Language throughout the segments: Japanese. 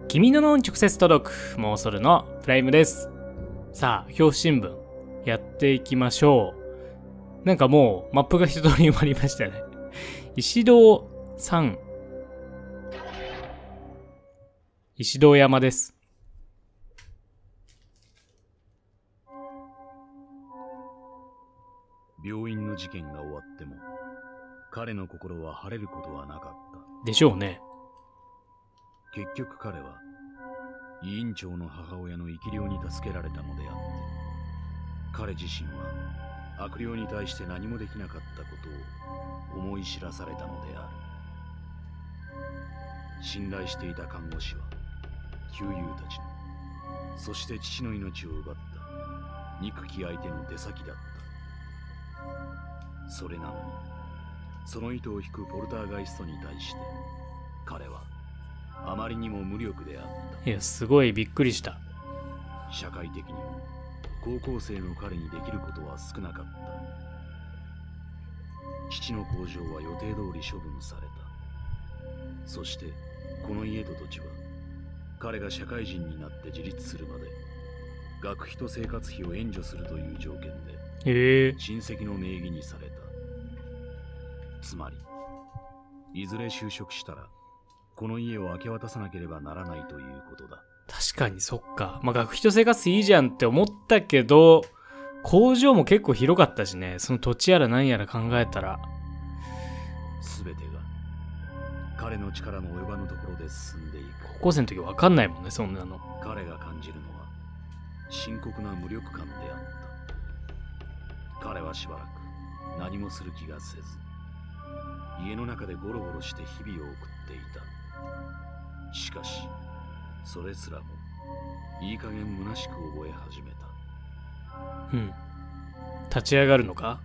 君の脳に直接届くモーソルのプライムです。さあ、表紙新聞やっていきましょう。なんかもうマップが一通り埋まりましたね。石堂山、石堂山です。 病院の事件が終わっても彼の心は晴れることはなかった。 でしょうね。 結局彼は委員長の母親の生き量に助けられたのであって、彼自身は悪霊に対して何もできなかったことを思い知らされたのである。信頼していた看護師は旧友たちの、そして父の命を奪った憎き相手の出先だった。それなのにその糸を引くポルターガイストに対して彼はあまりにも無力であった。 いや、すごいびっくりした。 社会的にも高校生の彼にできることは少なかった。父の工場は予定通り処分された。そしてこの家と土地は彼が社会人になって自立するまで学費と生活費を援助するという条件で親戚の名義にされた。つまりいずれ就職したらこの家を明け渡さなければならないということだ。 確かにそっか。まあ学費と生活費いいじゃんって思ったけど、工場も結構広かったしね。その土地やら何やら考えたら全てが彼の力の及ばぬところで進んでいく。 高校生の時分かんないもんね、そんなの。 彼が感じるのは深刻な無力感であった。彼はしばらく何もする気がせず、家の中でゴロゴロして日々を送っていた。しかしそれすらもいい加減虚しく覚え始めた。 立ち上がるのか。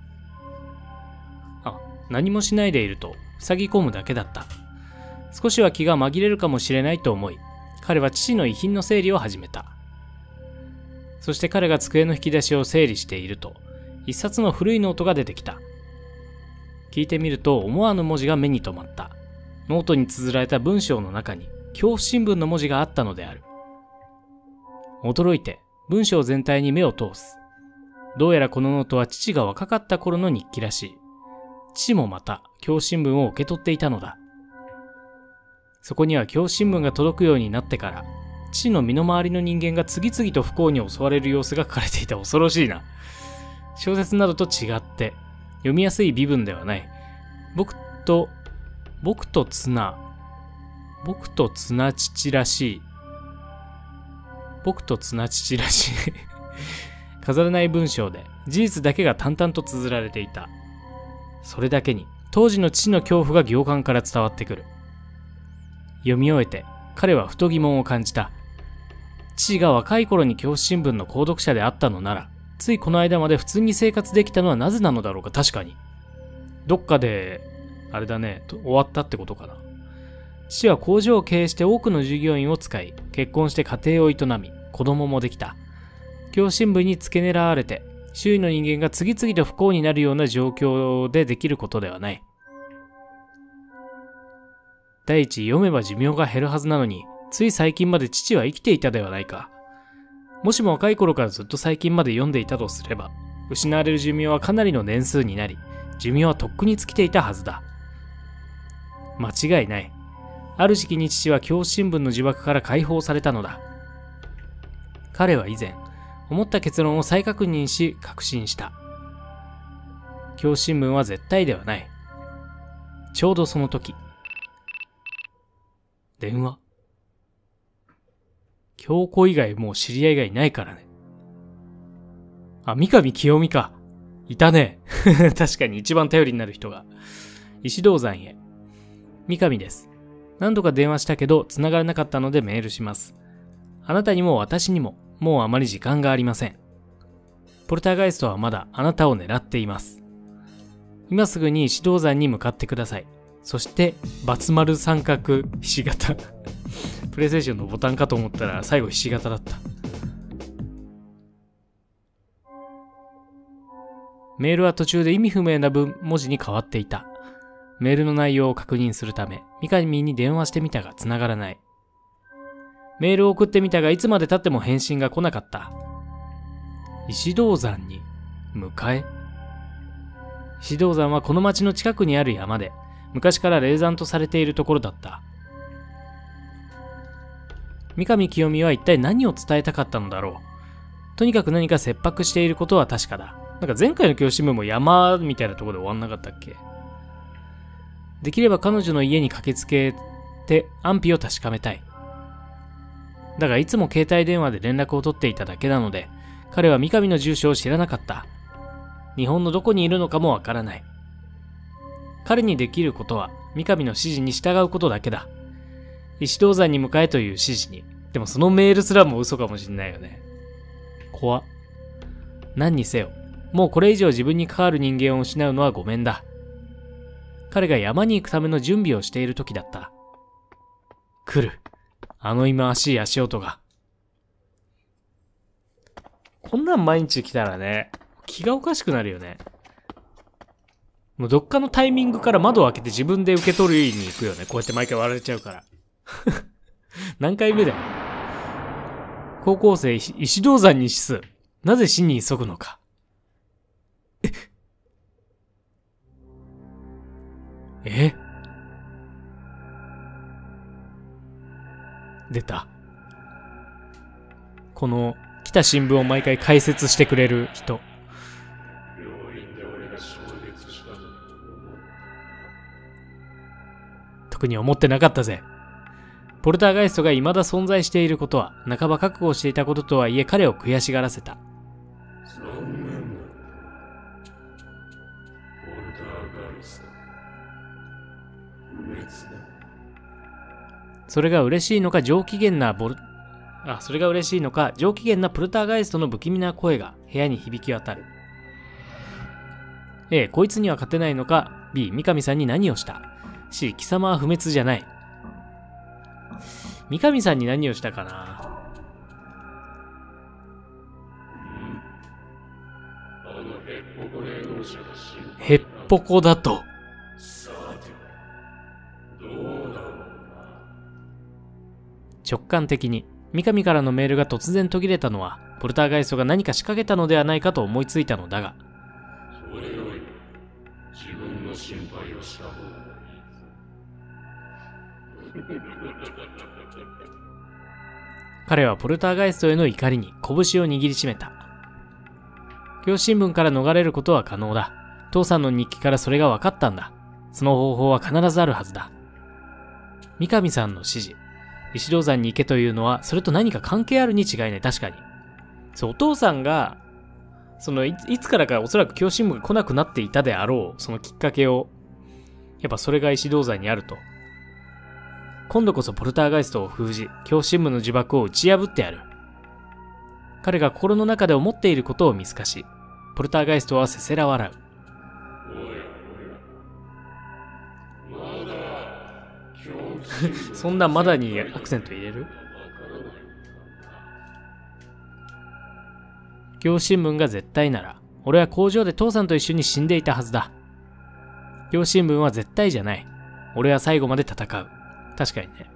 何もしないでいると塞ぎ込むだけだった。少しは気が紛れるかもしれないと思い、彼は父の遺品の整理を始めた。そして彼が机の引き出しを整理していると、一冊の古いノートが出てきた。聞いてみると思わぬ文字が目に留まった。ノートに綴られた文章の中に恐怖新聞の文字があったのである。驚いて文章全体に目を通す。どうやらこのノートは父が若かった頃の日記らしい。父もまた恐怖新聞を受け取っていたのだ。そこには恐怖新聞が届くようになってから、父の身の回りの人間が次々と不幸に襲われる様子が書かれていた。恐ろしいな。小説などと違って読みやすい微文ではない。僕と綱父らしい。飾らない文章で事実だけが淡々と綴られていた。それだけに当時の父の恐怖が行間から伝わってくる。読み終えて彼はふと疑問を感じた。父が若い頃に恐怖新聞の購読者であったのなら、ついこの間まで普通に生活できたのはなぜなのだろうか。確かにどっかであれだね、終わったってことかな。父は工場を経営して多くの従業員を使い、結婚して家庭を営み、子供もできた。恐怖新聞に付け狙われて周囲の人間が次々と不幸になるような状況でできることではない。第一、読めば寿命が減るはずなのに、つい最近まで父は生きていたではないか。もしも若い頃からずっと最近まで読んでいたとすれば、失われる寿命はかなりの年数になり、寿命はとっくに尽きていたはずだ。間違いない。ある時期に父は恐怖新聞の呪縛から解放されたのだ。彼は以前思った結論を再確認し確信した。恐怖新聞は絶対ではない。ちょうどその時、電話。京子以外もう知り合いがいないからね。三上清美か。いたね。確かに一番頼りになる人が。石堂山へ。三上です。何度か電話したけど繋がらなかったのでメールします。あなたにも私にももうあまり時間がありません。ポルターガイストはまだあなたを狙っています。今すぐに石堂山に向かってください。そして×丸三角ひし形プレイステーションのボタンかと思ったら最後ひし形だった。メールは途中で意味不明な文字に変わっていた。メールの内容を確認するため、三上に電話してみたが繋がらない。 メールを送ってみたがいつまで経っても返信が来なかった。石銅山に迎え。石銅山はこの町の近くにある山で、昔から霊山とされているところだった。三上清美は一体何を伝えたかったのだろう。とにかく何か切迫していることは確かだ。なんか前回の教師部も山みたいなところで終わんなかったっけ。できれば彼女の家に駆けつけて安否を確かめたい。だがいつも携帯電話で連絡を取っていただけなので、彼は三上の住所を知らなかった。日本のどこにいるのかもわからない。彼にできることは三上の指示に従うことだけだ。石銅山に向かえという指示に。でもそのメールすらも嘘かもしんないよね。怖っ。何にせよ、もうこれ以上自分に関わる人間を失うのはごめんだ。彼が山に行くための準備をしている時だった。来る。あの忌まわしい足音が。こんなん毎日来たらね、気がおかしくなるよね。もうどっかのタイミングから窓を開けて自分で受け取りに行くよね。こうやって毎回笑れちゃうから。何回目だよ。高校生石銅山に死す。なぜ死に急ぐのか。出た。この来た新聞を毎回解説してくれる人。特に思ってなかったぜ。ポルターガイストが未だ存在していることは半ば覚悟していたこととはいえ彼を悔しがらせた。それが嬉しいのか上機嫌なプルターガイストの不気味な声が部屋に響き渡る。A、こいつには勝てないのか。 B、三上さんに何をした。 C、貴様は不滅じゃない。三上さんに何をしたかな。へっぽこだと。直感的に三上からのメールが突然途切れたのはポルターガイストが何か仕掛けたのではないかと思いついたのだが、 それより自分の心配をした方がいい。 彼はポルターガイストへの怒りに拳を握りしめた。教師新聞から逃れることは可能だ。父さんの日記からそれが分かったんだ。その方法は必ずあるはずだ。三上さんの指示、石銅山に行けというのはそれと何か関係あるに違いない。確かにそう、お父さんがいつからかおそらく教師新聞が来なくなっていたであろうそのきっかけを、やっぱそれが石銅山にあると。今度こそポルターガイストを封じ、教師新聞の呪縛を打ち破ってやる。彼が心の中で思っていることを見透かし、ポルターガイストはせせら笑う。そんなまだにアクセント入れる？教師新聞が絶対なら、俺は工場で父さんと一緒に死んでいたはずだ。教師新聞は絶対じゃない。俺は最後まで戦う。確かにね。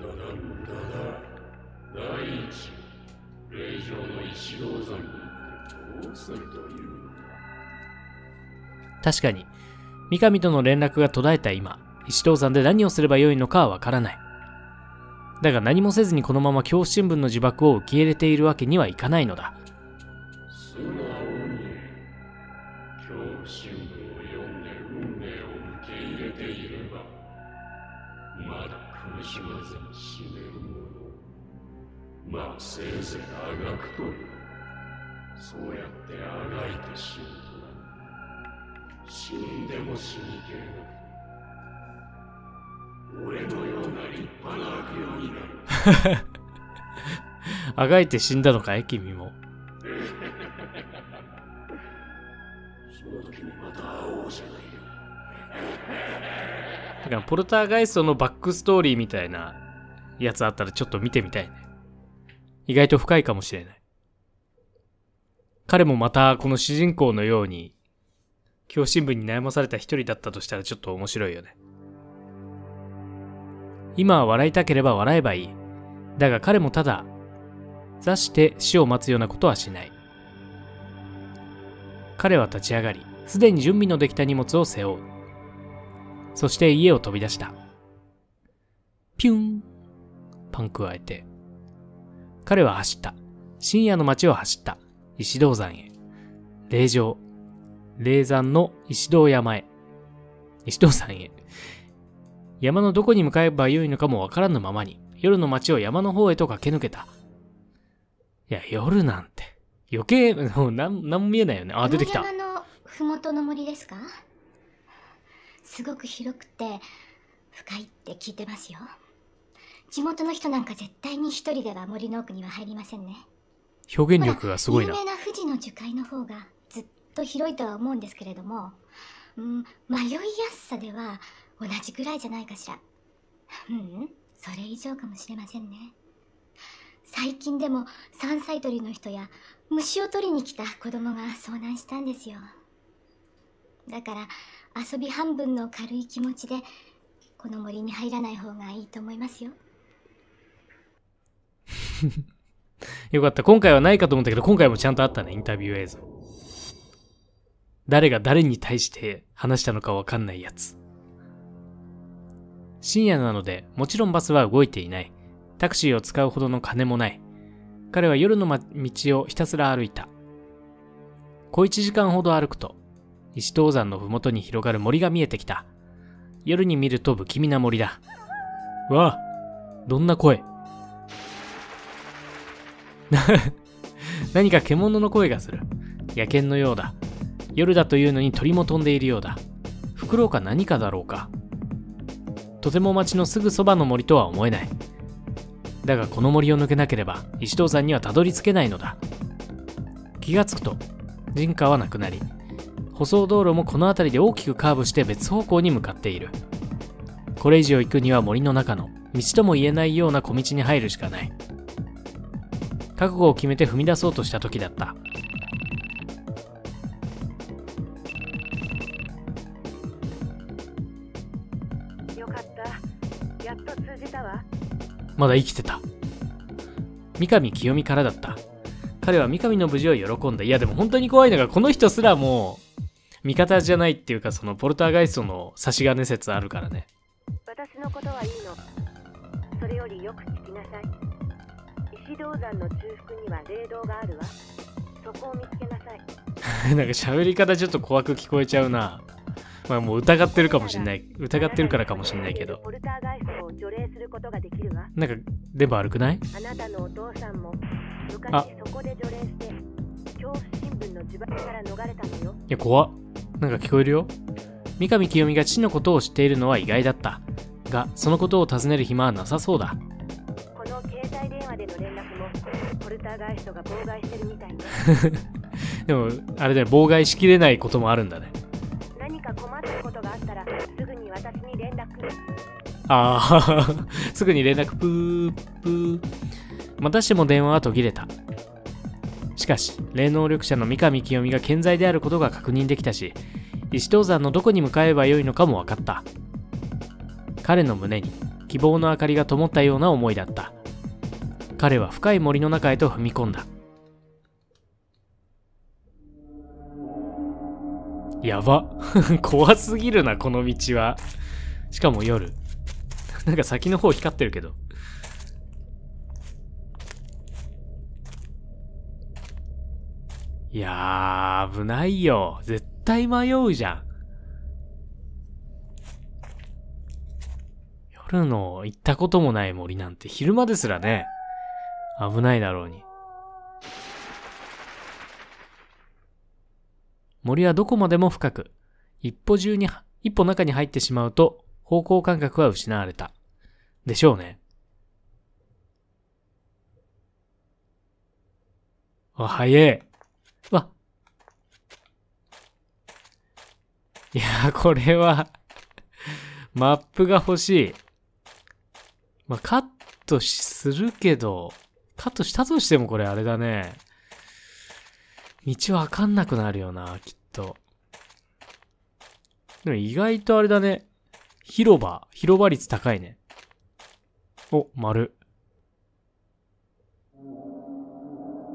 確かに三上との連絡が途絶えた今、石銅山で何をすればよいのかはわからない。だが何もせずにこのまま教師新聞の呪縛を受け入れているわけにはいかないのだ。 素直に教師新聞を読んで運命を受け入れていれば、まだ苦しまずに死ねるもの。まあせいぜいあがくという。そうやってあがいて死ぬとな。死んでも死にきれなくて、俺のような立派な悪霊になる。 あがいて死んだのかい君も。 その時にまた会おうじゃないよ。 だからポルターガイストのバックストーリーみたいなやつあったらちょっと見てみたいね。意外と深いかもしれない。彼もまたこの主人公のように教師新聞に悩まされた一人だったとしたらちょっと面白いよね。今は笑いたければ笑えばいい。 だが彼もただ座して死を待つようなことはしない。彼は立ち上がり、すでに準備のできた荷物を背負う。そして家を飛び出した。ピュン。パン加えて。彼は走った。深夜の街を走った。石堂山へ。霊場。霊山の石堂山へ。石堂山へ。山のどこに向かえばよいのかもわからぬままに、夜の街を山の方へと駆け抜けた。いや、夜なんて。余計、もうなんも見えないよね。あ、出てきた。 この山のふもとの森ですか？すごく広くて深いって聞いてますよ。地元の人なんか絶対に一人では森の奥には入りませんね。 表現力がすごいな。 有名な富士の樹海の方がずっと広いとは思うんですけれども、迷いやすさでは同じぐらいじゃないかしら。それ以上かもしれませんね。最近でも山菜採りの人や虫を取りに来た子供が遭難したんですよ。だから遊び半分の軽い気持ちでこの森に入らない方がいいと思いますよ。 よかった。今回はないかと思ったけど、今回もちゃんとあったね、インタビュー映像。誰が誰に対して話したのかわかんないやつ。深夜なので、もちろんバスは動いていない。タクシーを使うほどの金もない。彼は夜の道をひたすら歩いた。小1時間ほど歩くと、石塔山のふもとに広がる森が見えてきた。夜に見ると不気味な森だ。わあ、どんな声。何か獣の声がする。野犬のようだ。夜だというのに鳥も飛んでいるようだ。フクロウか何かだろうか。とても町のすぐそばの森とは思えない。だがこの森を抜けなければ石塔山にはたどり着けないのだ。気がつくと人家はなくなり、舗装道路もこの辺りで大きくカーブして別方向に向かっている。これ以上行くには森の中の道とも言えないような小道に入るしかない。覚悟を決めて踏み出そうとした時だった。 よかった。やっと通じたわ。 まだ生きてた。三上清美からだった。彼は三上の無事を喜んだ。いやでも本当に怖いのが、この人すらも味方じゃないっていうか、そのポルターガイストの差し金説あるからね。 私のことはいいの。それよりよく聞きなさい。石堂山の中腹には霊道があるわ。そこを見つけなさい。 なんか喋り方ちょっと怖く聞こえちゃうな。まあもう疑ってるかもしんない。疑ってるからかもしんないけど。 ポルターガイストを除霊することができるわ。 なんかでも悪くない？ あなたのお父さんも昔そこで除霊して恐怖新聞の呪縛から逃れたのよ。 いや怖っ。なんか聞こえるよ。三上清美が父のことを知っているのは意外だった。が、そのことを尋ねる暇はなさそうだ。 この携帯電話での連絡もポルターガイストが妨害してるみたいね。 でも、あれだよ、妨害しきれないこともあるんだね。 何か困ったことがあったらすぐに私に連絡。 ああ、すぐに連絡プープー。またしても電話は途切れた。しかし、霊能力者の三上清美が健在であることが確認できたし、石塔山のどこに向かえばよいのかも分かった。彼の胸に希望の明かりが灯ったような思いだった。彼は深い森の中へと踏み込んだ。やば。怖すぎるな、この道は。しかも夜。なんか先の方光ってるけど。いやー、危ないよ。絶対迷うじゃん。夜の行ったこともない森なんて昼間ですらね、危ないだろうに。森はどこまでも深く、一歩中に入ってしまうと方向感覚は失われた。でしょうね。あ、早え。わ。いやー、これはマップが欲しい。まあ、カットするけど、カットしたとしてもこれあれだね。道わかんなくなるよな、きっと。でも意外とあれだね。広場率高いね。お、丸。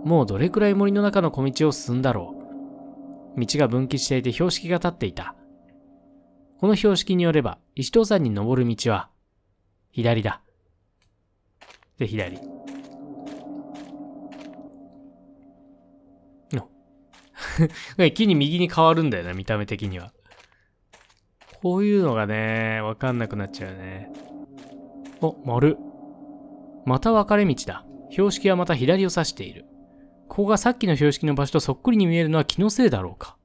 もうどれくらい森の中の小道を進んだろう。道が分岐していて標識が立っていた。この標識によれば、石塔山に登る道は、左だ。で、左。一気に右に変わるんだよな、見た目的には。こういうのがね、わかんなくなっちゃうね。お、丸。また分かれ道だ。標識はまた左を指している。ここがさっきの標識の場所とそっくりに見えるのは気のせいだろうか。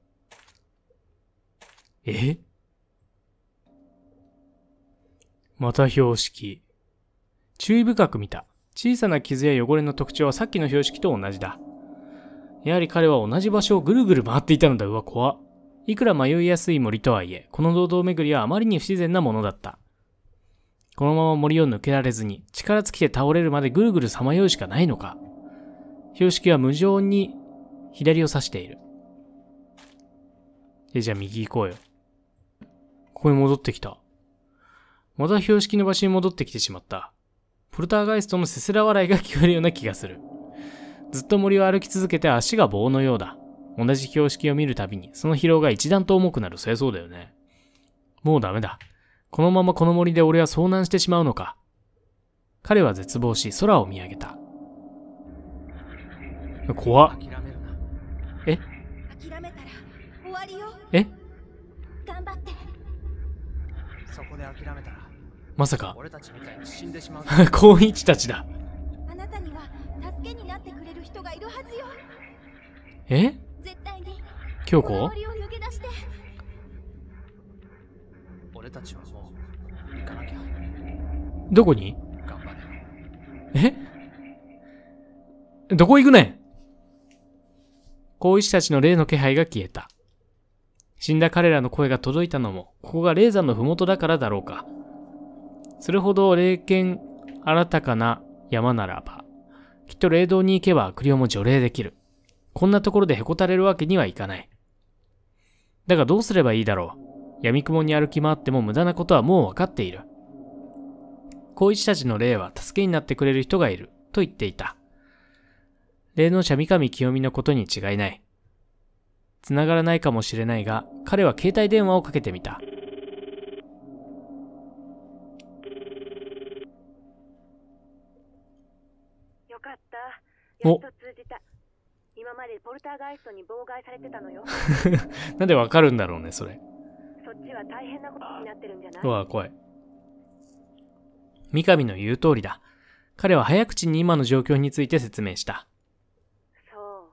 また標識。注意深く見た。小さな傷や汚れの特徴はさっきの標識と同じだ。やはり彼は同じ場所をぐるぐる回っていたのだ。うわ、怖っ。いくら迷いやすい森とはいえ、この堂々巡りはあまりに不自然なものだった。このまま森を抜けられずに、力尽きて倒れるまでぐるぐるさまようしかないのか。標識は無情に左を指している。じゃあ右行こうよ。ここに戻ってきた。また標識の場所に戻ってきてしまった。ポルターガイストのせせら笑いが聞こえるような気がする。ずっと森を歩き続けて足が棒のようだ。同じ標識を見るたびに、その疲労が一段と重くなる。そりゃそうだよね。もうダメだ。このままこの森で俺は遭難してしまうのか。彼は絶望し、空を見上げた。怖っ。え？ 諦めたら終わりよ。 え？ 頑張って。 そこで諦めたら、 まさか俺たちみたいに死んでしまう。 高一たちだ。 あなたには助けになってくれる人がいるはずよ。 え？ 絶対に京子？ 森を抜け出して。 俺たちはもう行かなきゃ。 どこに？ 頑張れ。 どこ行くねん。高一たちの霊の気配が消えた。死んだ彼らの声が届いたのも、ここが霊山のふもとだからだろうか。それほど霊剣新たかな山ならば、きっと霊道に行けば悪霊も除霊できる。こんなところでへこたれるわけにはいかない。だがどうすればいいだろう。闇雲に歩き回っても無駄なことはもう分かっている。高一たちの霊は助けになってくれる人がいる、と言っていた。霊能者三上清美のことに違いない。繋がらないかもしれないが、彼は携帯電話をかけてみた。 よかった。やっと通じた。今までポルターガイストに妨害されてたのよ。 なんでわかるんだろうね、それ。 そっちは大変なことになってるんじゃない？ うわ、怖い。三上の言う通りだ。彼は早口に今の状況について説明した。 そう、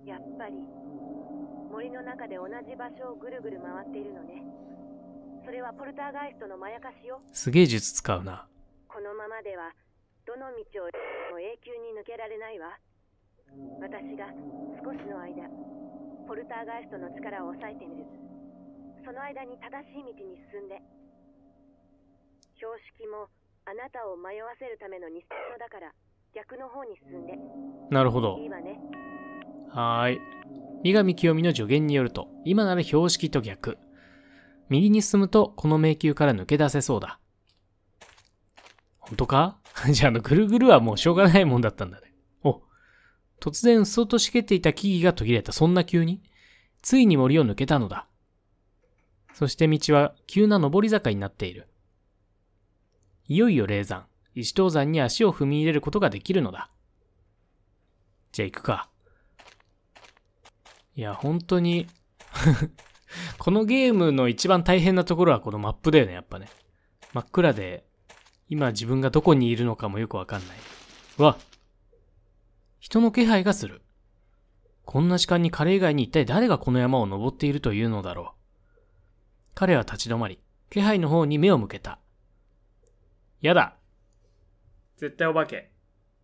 やっぱり森の中で同じ場所をぐるぐる回っているのね。それはポルターガイストのまやかしよ。 すげえ術使うな。 このままではどの道をも永久に抜けられないわ。私が少しの間ポルターガイストの力を抑えてみる。その間に正しい道に進んで。標識もあなたを迷わせるための偽物だから逆の方に進んで。 なるほど。 いいわね。 はーい。三上清美の助言によると、今なら標識と逆。右に進むとこの迷宮から抜け出せそうだ。本当か？じゃあぐるぐるはもうしょうがないもんだったんだね。お、突然うっそうと茂っていた木々が途切れた。そんな急に？ついに森を抜けたのだ。そして道は急な上り坂になっている。いよいよ霊山、石塔山に足を踏み入れることができるのだ。じゃあ行くか。いや、本当に、このゲームの一番大変なところはこのマップだよね、やっぱね。真っ暗で、今自分がどこにいるのかもよくわかんない。うわ、人の気配がする。こんな時間に彼以外に一体誰がこの山を登っているというのだろう。彼は立ち止まり、気配の方に目を向けた。やだ。絶対お化け。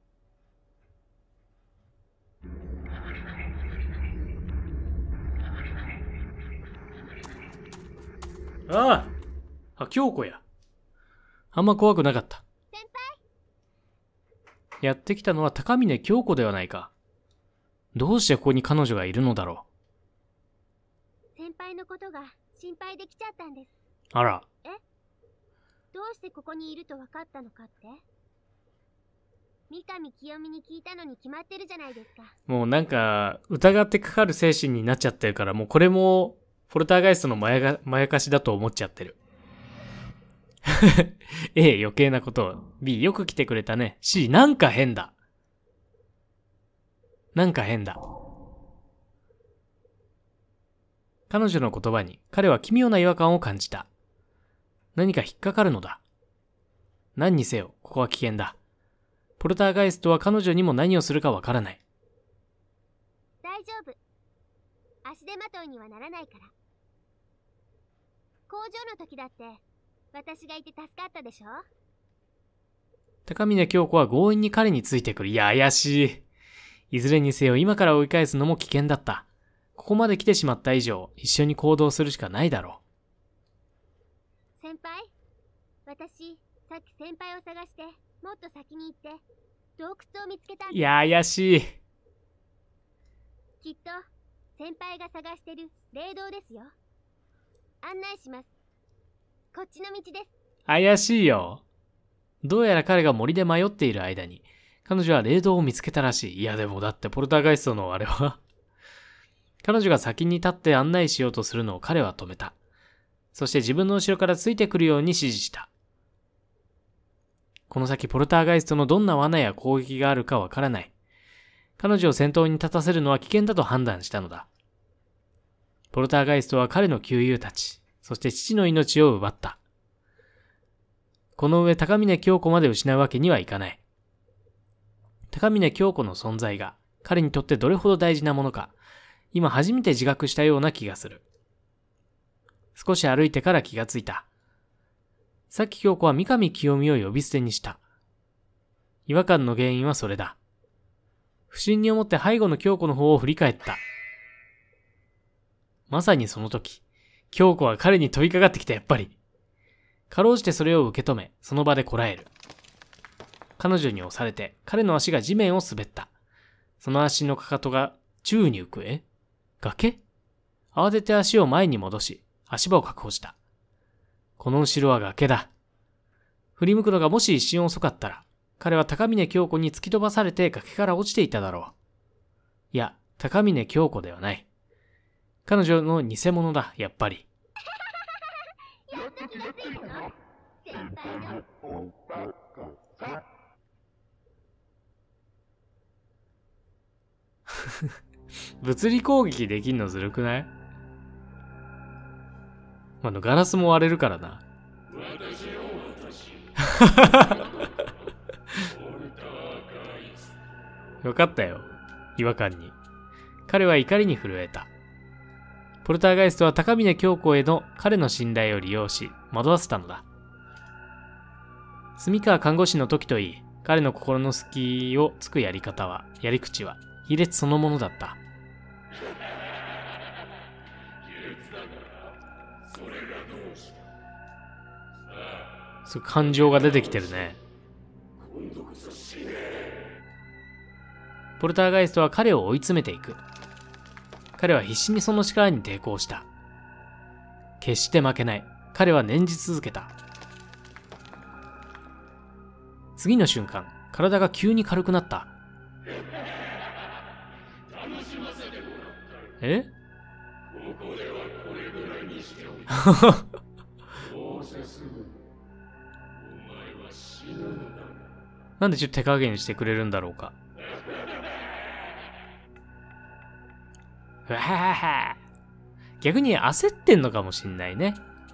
ああ、京子や。あんま怖くなかった。 先やってきたのは高峰京子ではないか。どうしてここに彼女がいるのだろ先輩のことが心配できちゃったんです。 う。あら。 どうしてここにいると分かったのかって？ 三上清美に聞いたのに決まってるじゃないですか。 もうなんか、疑ってかかる精神になっちゃってるから、もうこれも、ポルターガイストのまやかしだと思っちゃってる。A、余計なことを。B、よく来てくれたね。C、なんか変だ。なんか変だ。彼女の言葉に彼は奇妙な違和感を感じた。何か引っかかるのだ。何にせよ、ここは危険だ。ポルターガイストは彼女にも何をするかわからない。 大丈夫。足手まといにはならないから。工場の時だって私がいて助かったでしょ。 高峰京子は強引に彼についてくる。いや、怪しい。いずれにせよ今から追い返すのも危険だった。ここまで来てしまった以上、一緒に行動するしかないだろう。先輩、私、さっき先輩を探して、もっと先に行って、洞窟を見つけたんです。 いや、怪しい。 きっと、先輩が探してる霊道ですよ。案内します。こっちの道です。 怪しいよ。どうやら彼が森で迷っている間に、彼女は霊道を見つけたらしい。いやでもだってポルターガイストのあれは彼女が先に立って案内しようとするのを彼は止めた。そして自分の後ろからついてくるように指示した。この先ポルターガイストのどんな罠や攻撃があるかわからない。彼女を先頭に立たせるのは危険だと判断したのだ。ポルターガイストは彼の旧友たち、そして父の命を奪った。この上高峰京子まで失うわけにはいかない。高峰京子の存在が彼にとってどれほど大事なものか、今初めて自覚したような気がする。少し歩いてから気がついた。さっき京子は三上清美を呼び捨てにした。違和感の原因はそれだ。不審に思って背後の京子の方を振り返った。まさにその時、京子は彼に飛びかかってきた。やっぱり。かろうじてそれを受け止め、その場でこらえる。彼女に押されて、彼の足が地面を滑った。その足のかかとが宙に浮く。崖？慌てて足を前に戻し、足場を確保した。この後ろは崖だ。振り向くのがもし一瞬遅かったら、彼は高峰京子に突き飛ばされて崖から落ちていただろう。いや、高峰京子ではない。彼女の偽物だ、やっぱり。 やっと気がついたの？先輩の。 物理攻撃できんのずるくない？ガラスも割れるからな。よかったよ、違和感に。彼は怒りに震えた。ポルターガイストは高峰京子への彼の信頼を利用し、惑わせたのだ。住川看護師の時といい、彼の心の隙をつくやり口は、卑劣そのものだった。すごい感情が出てきてるね。ポルターガイストは彼を追い詰めていく。彼は必死にその力に抵抗した。決して負けない。彼は念じ続けた。次の瞬間、体が急に軽くなった。え？なんでちょっと手加減してくれるんだろうか。逆に焦ってんのかもしんないね。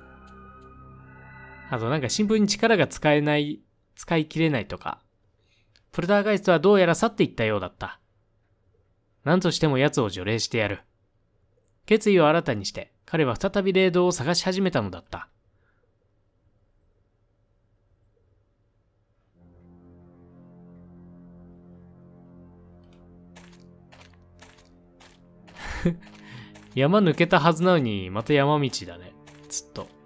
あとなんかシンプルに力が使い切れないとか。ポルターガイストはどうやら去っていったようだった。何としても奴を除霊してやる。決意を新たにして、彼は再び霊道を探し始めたのだった。山抜けたはずなのに、また山道だね。ずっと。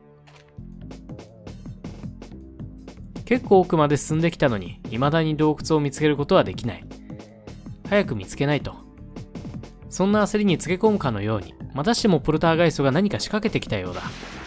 結構奥まで進んできたのに、未だに洞窟を見つけることはできない。早く見つけないと。そんな焦りにつけ込むかのように、またしてもポルターガイストが何か仕掛けてきたようだ。